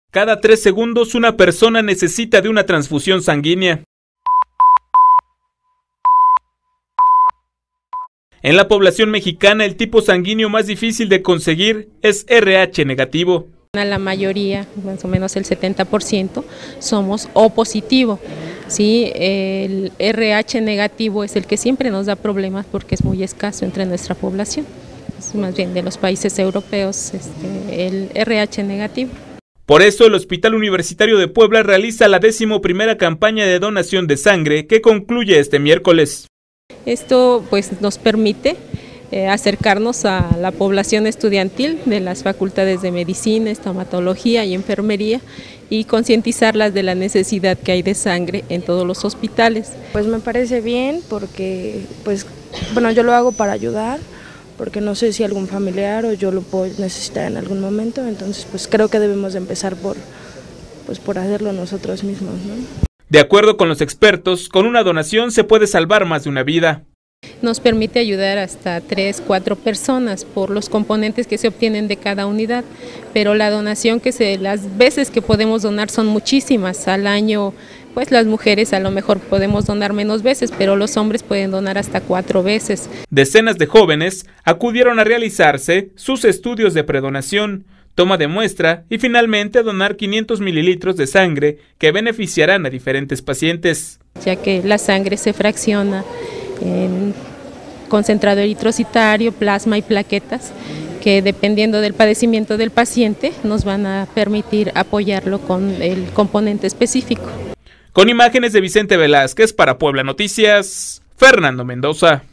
Cada 3 segundos una persona necesita de una transfusión sanguínea. En la población mexicana, el tipo sanguíneo más difícil de conseguir es RH negativo. La mayoría, más o menos el 70%, somos O positivo. ¿Sí? El RH negativo es el que siempre nos da problemas porque es muy escaso entre nuestra población. Es más bien de los países europeos, el RH negativo. Por eso, el Hospital Universitario de Puebla realiza la 11ª campaña de donación de sangre que concluye este miércoles. Esto pues nos permite acercarnos a la población estudiantil de las facultades de medicina, estomatología y enfermería y concientizarlas de la necesidad que hay de sangre en todos los hospitales. Pues me parece bien porque yo lo hago para ayudar, porque no sé si algún familiar o yo lo puedo necesitar en algún momento, entonces pues creo que debemos de empezar por hacerlo nosotros mismos, ¿no? De acuerdo con los expertos, con una donación se puede salvar más de una vida. Nos permite ayudar hasta 3, 4 personas por los componentes que se obtienen de cada unidad, pero la donación las veces que podemos donar son muchísimas. Al año, pues las mujeres a lo mejor podemos donar menos veces, pero los hombres pueden donar hasta 4 veces. Decenas de jóvenes acudieron a realizarse sus estudios de predonación, toma de muestra y finalmente donar 500 mililitros de sangre que beneficiarán a diferentes pacientes. Ya que la sangre se fracciona en concentrado eritrocitario, plasma y plaquetas, que dependiendo del padecimiento del paciente nos van a permitir apoyarlo con el componente específico. Con imágenes de Vicente Velázquez para Puebla Noticias, Fernando Mendoza.